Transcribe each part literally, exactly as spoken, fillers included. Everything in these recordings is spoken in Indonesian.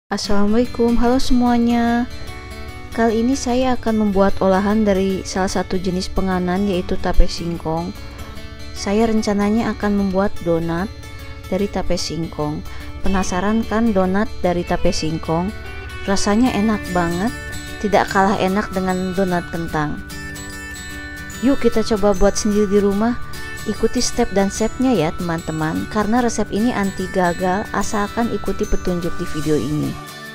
Assalamualaikum, halo semuanya. Kali ini saya akan membuat olahan dari salah satu jenis penganan, yaitu tape singkong. Saya rencananya akan membuat donat dari tape singkong. Penasaran kan donat dari tape singkong? Rasanya enak banget, tidak kalah enak dengan donat kentang. Yuk kita coba buat sendiri di rumah. Ikuti step dan stepnya ya teman-teman, karena resep ini anti gagal asalkan ikuti petunjuk di video ini.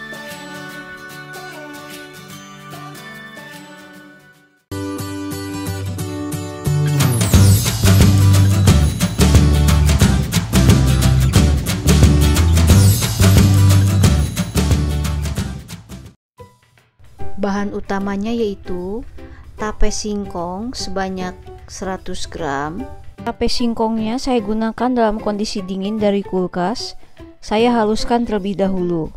Bahan utamanya yaitu tape singkong sebanyak seratus gram. Tape singkongnya saya gunakan dalam kondisi dingin dari kulkas. Saya haluskan terlebih dahulu.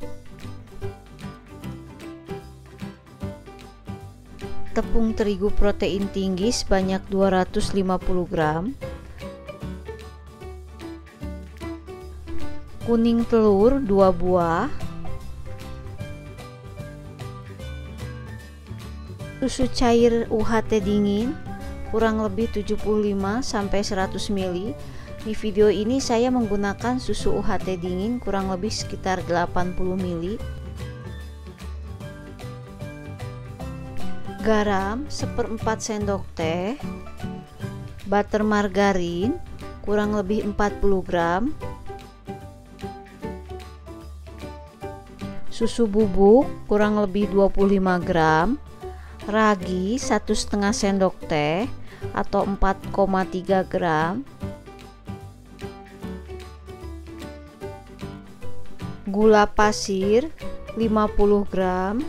Tepung terigu protein tinggi sebanyak dua ratus lima puluh gram. Kuning telur dua buah. Susu cair U H T dingin kurang lebih tujuh puluh lima sampai seratus mililiter. Di video ini saya menggunakan susu U H T dingin kurang lebih sekitar delapan puluh mililiter. Garam seperempat sendok teh. Butter margarin kurang lebih empat puluh gram. Susu bubuk kurang lebih dua puluh lima gram. Ragi satu setengah sendok teh atau empat koma tiga gram. Gula pasir lima puluh gram.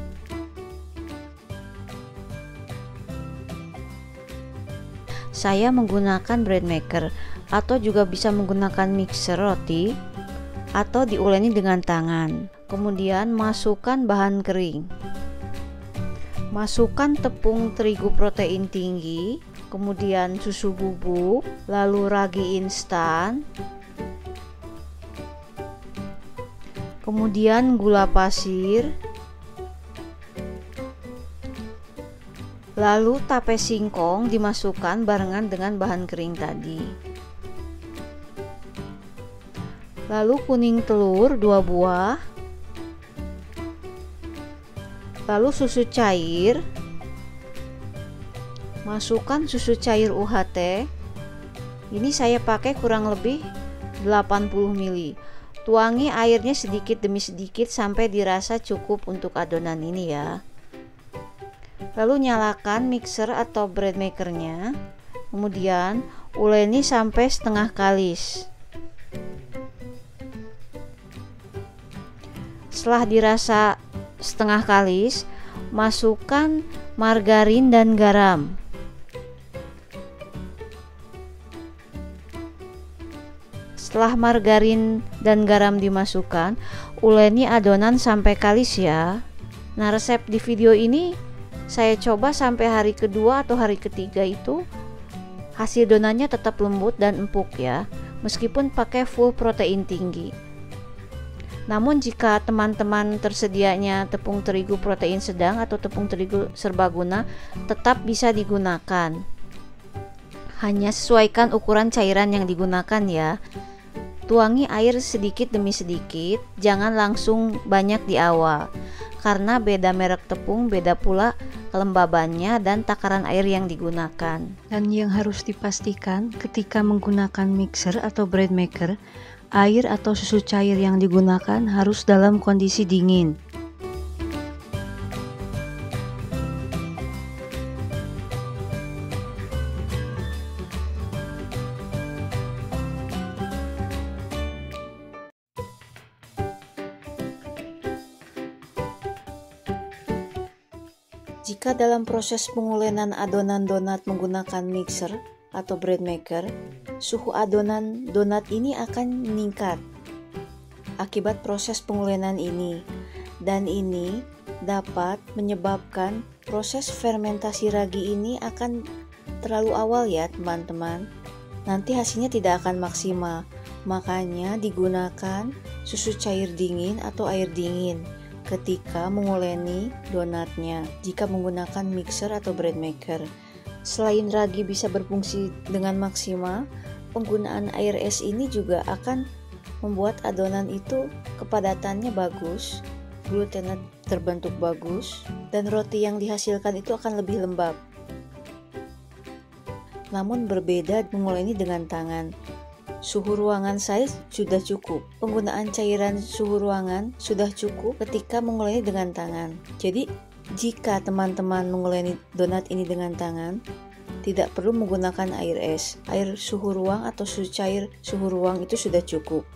Saya menggunakan bread maker atau juga bisa menggunakan mixer roti atau diuleni dengan tangan. Kemudian masukkan bahan kering. Masukkan tepung terigu protein tinggi, kemudian susu bubuk, lalu ragi instan, kemudian gula pasir, lalu tape singkong dimasukkan barengan dengan bahan kering tadi. Lalu kuning telur dua buah. Lalu susu cair, masukkan susu cair U H T. Ini saya pakai kurang lebih delapan puluh mililiter. Tuangi airnya sedikit demi sedikit sampai dirasa cukup untuk adonan ini ya. Lalu nyalakan mixer atau bread makernya. Kemudian uleni sampai setengah kalis. Setelah dirasa setengah kalis, masukkan margarin dan garam. Setelah margarin dan garam dimasukkan, uleni adonan sampai kalis ya. Nah, resep di video ini saya coba sampai hari kedua atau hari ketiga itu hasil donannya tetap lembut dan empuk ya, meskipun pakai full protein tinggi. Namun jika teman-teman tersedianya tepung terigu protein sedang atau tepung terigu serbaguna, tetap bisa digunakan. Hanya sesuaikan ukuran cairan yang digunakan ya. Tuangi air sedikit demi sedikit, jangan langsung banyak di awal. Karena beda merek tepung, beda pula kelembabannya dan takaran air yang digunakan. Dan yang harus dipastikan ketika menggunakan mixer atau bread maker, air atau susu cair yang digunakan harus dalam kondisi dingin. Jika dalam proses pengulenan adonan donat menggunakan mixer atau bread maker, suhu adonan donat ini akan meningkat akibat proses pengulenan ini, dan ini dapat menyebabkan proses fermentasi ragi ini akan terlalu awal ya teman-teman. Nanti hasilnya tidak akan maksimal. Makanya digunakan susu cair dingin atau air dingin ketika menguleni donatnya jika menggunakan mixer atau bread maker. Selain ragi bisa berfungsi dengan maksimal, penggunaan air es ini juga akan membuat adonan itu kepadatannya bagus, glutennya terbentuk bagus, dan roti yang dihasilkan itu akan lebih lembab. Namun berbeda menguleni dengan tangan. Suhu ruangan saya sudah cukup. Penggunaan cairan suhu ruangan sudah cukup ketika menguleni dengan tangan. Jadi, jika teman-teman menguleni donat ini dengan tangan, tidak perlu menggunakan air es. Air suhu ruang atau susu cair suhu ruang itu sudah cukup.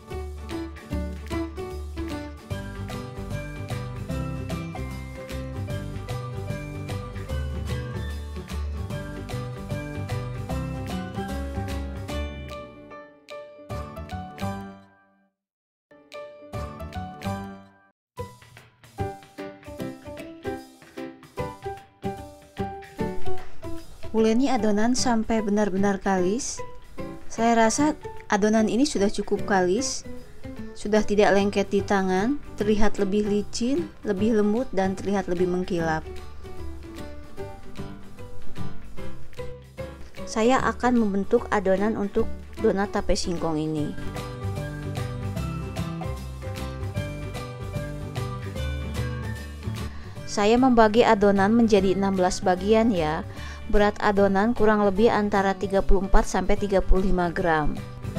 Uleni adonan sampai benar-benar kalis. Saya rasa adonan ini sudah cukup kalis, sudah tidak lengket di tangan, terlihat lebih licin, lebih lembut, dan terlihat lebih mengkilap. Saya akan membentuk adonan untuk donat tape singkong ini. Saya membagi adonan menjadi enam belas bagian ya. Berat adonan kurang lebih antara tiga puluh empat sampai tiga puluh lima gram.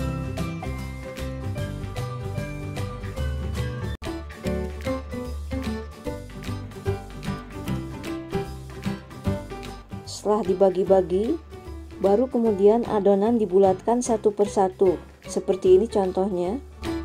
Setelah dibagi-bagi, baru kemudian adonan dibulatkan satu persatu. Seperti ini contohnya.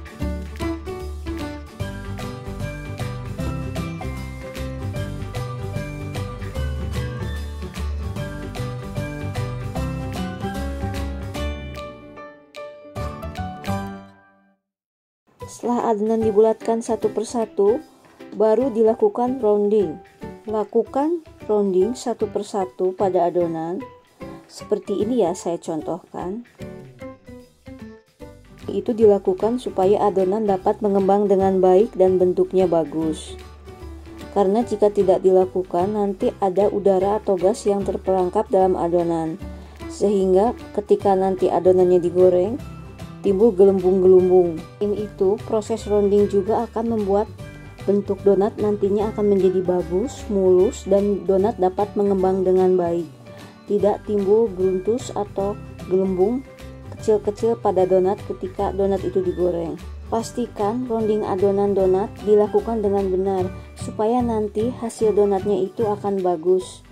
Setelah adonan dibulatkan satu persatu, baru dilakukan rounding. Lakukan rounding satu persatu pada adonan. Seperti ini ya, saya contohkan. Itu dilakukan supaya adonan dapat mengembang dengan baik dan bentuknya bagus. Karena jika tidak dilakukan, nanti ada udara atau gas yang terperangkap dalam adonan. Sehingga ketika nanti adonannya digoreng, timbul gelembung-gelembung. Ini itu proses rounding juga akan membuat bentuk donat nantinya akan menjadi bagus, mulus, dan donat dapat mengembang dengan baik. Tidak timbul gruntus atau gelembung kecil-kecil pada donat ketika donat itu digoreng. Pastikan rounding adonan donat dilakukan dengan benar supaya nanti hasil donatnya itu akan bagus.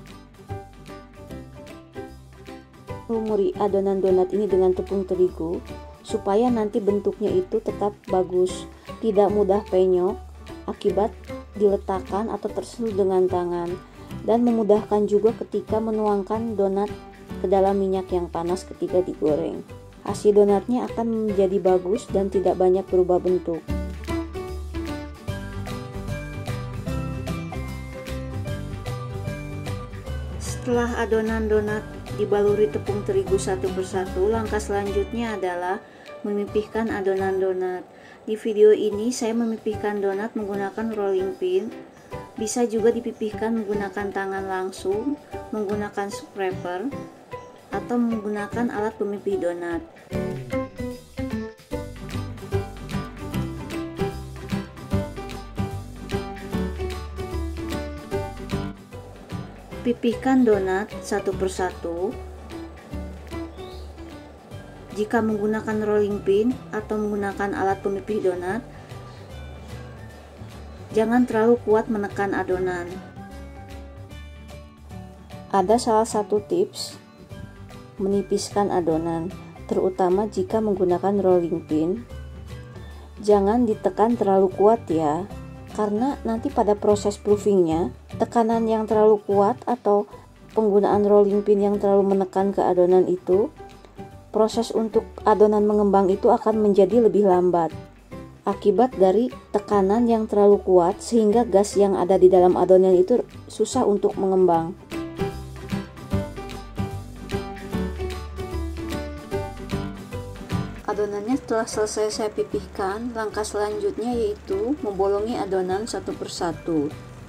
Lumuri adonan donat ini dengan tepung terigu supaya nanti bentuknya itu tetap bagus, tidak mudah penyok akibat diletakkan atau tersentuh dengan tangan, dan memudahkan juga ketika menuangkan donat ke dalam minyak yang panas ketika digoreng. Hasil donatnya akan menjadi bagus dan tidak banyak berubah bentuk. Setelah adonan donat dibaluri tepung terigu satu persatu, langkah selanjutnya adalah memipihkan adonan donat. Di video ini saya memipihkan donat menggunakan rolling pin. Bisa juga dipipihkan menggunakan tangan langsung, menggunakan scraper, atau menggunakan alat pemipih donat. Pipihkan donat satu persatu. Jika menggunakan rolling pin atau menggunakan alat pemipih donat, jangan terlalu kuat menekan adonan. Ada salah satu tips menipiskan adonan, terutama jika menggunakan rolling pin. Jangan ditekan terlalu kuat ya, karena nanti pada proses proofingnya, tekanan yang terlalu kuat atau penggunaan rolling pin yang terlalu menekan ke adonan itu, proses untuk adonan mengembang itu akan menjadi lebih lambat akibat dari tekanan yang terlalu kuat, sehingga gas yang ada di dalam adonan itu susah untuk mengembang. Adonannya telah selesai saya pipihkan, langkah selanjutnya yaitu membolongi adonan satu persatu.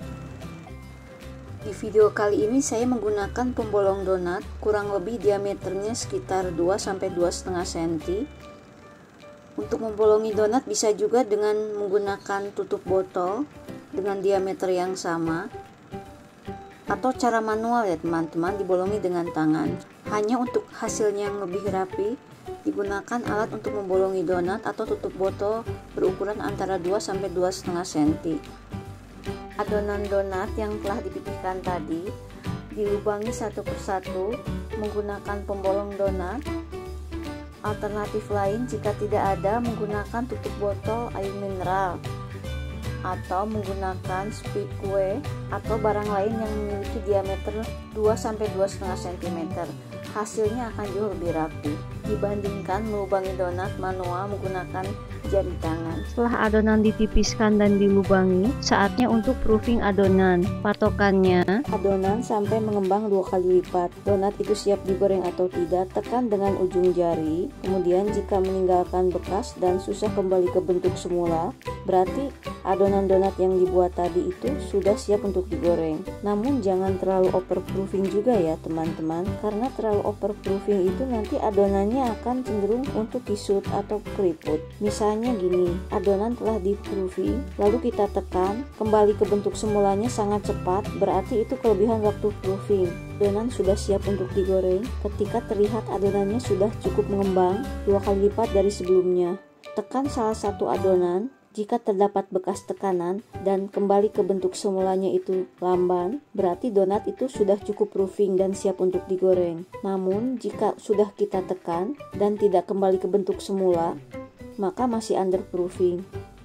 Di video kali ini saya menggunakan pembolong donat, kurang lebih diameternya sekitar dua sampai dua koma lima sentimeter. Untuk membolongi donat bisa juga dengan menggunakan tutup botol dengan diameter yang sama, atau cara manual ya teman-teman, dibolongi dengan tangan. Hanya untuk hasilnya yang lebih rapi, digunakan alat untuk membolongi donat atau tutup botol berukuran antara dua sampai dua koma lima sentimeter. Adonan donat yang telah dipipihkan tadi dilubangi satu persatu menggunakan pembolong donat. Alternatif lain jika tidak ada, menggunakan tutup botol air mineral atau menggunakan spikue atau barang lain yang memiliki diameter dua sampai dua koma lima sentimeter. Hasilnya akan jauh lebih rapi dibandingkan melubangi donat manual menggunakan jari tangan. Setelah adonan ditipiskan dan dilubangi, saatnya untuk proofing adonan. Patokannya, adonan sampai mengembang dua kali lipat. Donat itu siap digoreng atau tidak, tekan dengan ujung jari. Kemudian jika meninggalkan bekas dan susah kembali ke bentuk semula, berarti adonan donat yang dibuat tadi itu sudah siap untuk digoreng. Namun jangan terlalu overproofing juga ya teman-teman, karena terlalu overproofing itu nanti adonannya akan cenderung untuk kisut atau keriput. Misalnya gini, adonan telah di proofing, lalu kita tekan, kembali ke bentuk semulanya sangat cepat, berarti itu kelebihan waktu proofing. Adonan sudah siap untuk digoreng ketika terlihat adonannya sudah cukup mengembang dua kali lipat dari sebelumnya. Tekan salah satu adonan, jika terdapat bekas tekanan dan kembali ke bentuk semulanya itu lamban, berarti donat itu sudah cukup proofing dan siap untuk digoreng. Namun jika sudah kita tekan dan tidak kembali ke bentuk semula, maka masih under proofing.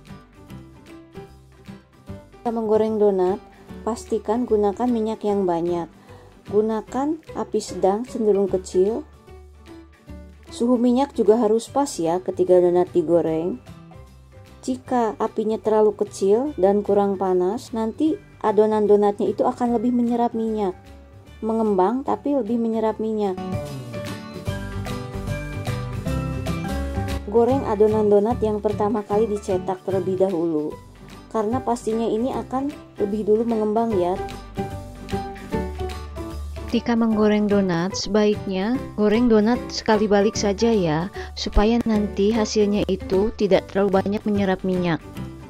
Kita menggoreng donat, pastikan gunakan minyak yang banyak. Gunakan api sedang cenderung kecil. Suhu minyak juga harus pas ya ketika donat digoreng. Jika apinya terlalu kecil dan kurang panas, nanti adonan donatnya itu akan lebih menyerap minyak. Mengembang tapi lebih menyerap minyak. Goreng adonan donat yang pertama kali dicetak terlebih dahulu, karena pastinya ini akan lebih dulu mengembang ya. ketika menggoreng donat, sebaiknya goreng donat sekali balik saja ya, supaya nanti hasilnya itu tidak terlalu banyak menyerap minyak.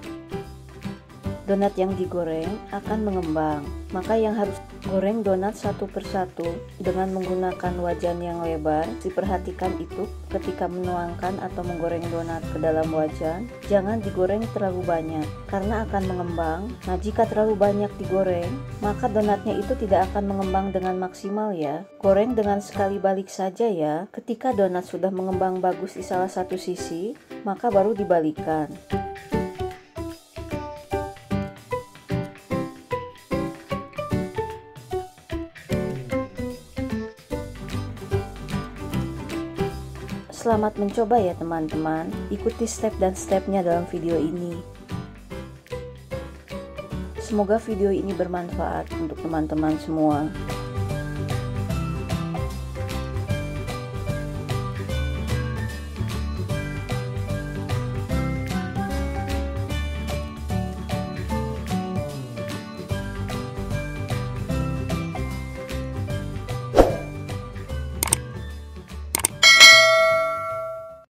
Donat yang digoreng akan mengembang, maka yang harus goreng donat satu persatu dengan menggunakan wajan yang lebar. Diperhatikan itu ketika menuangkan atau menggoreng donat ke dalam wajan, jangan digoreng terlalu banyak karena akan mengembang. Nah, jika terlalu banyak digoreng, maka donatnya itu tidak akan mengembang dengan maksimal ya. Goreng dengan sekali balik saja ya. Ketika donat sudah mengembang bagus di salah satu sisi, maka baru dibalikan. Selamat mencoba ya teman-teman, ikuti step dan stepnya dalam video ini. Semoga video ini bermanfaat untuk teman-teman semua.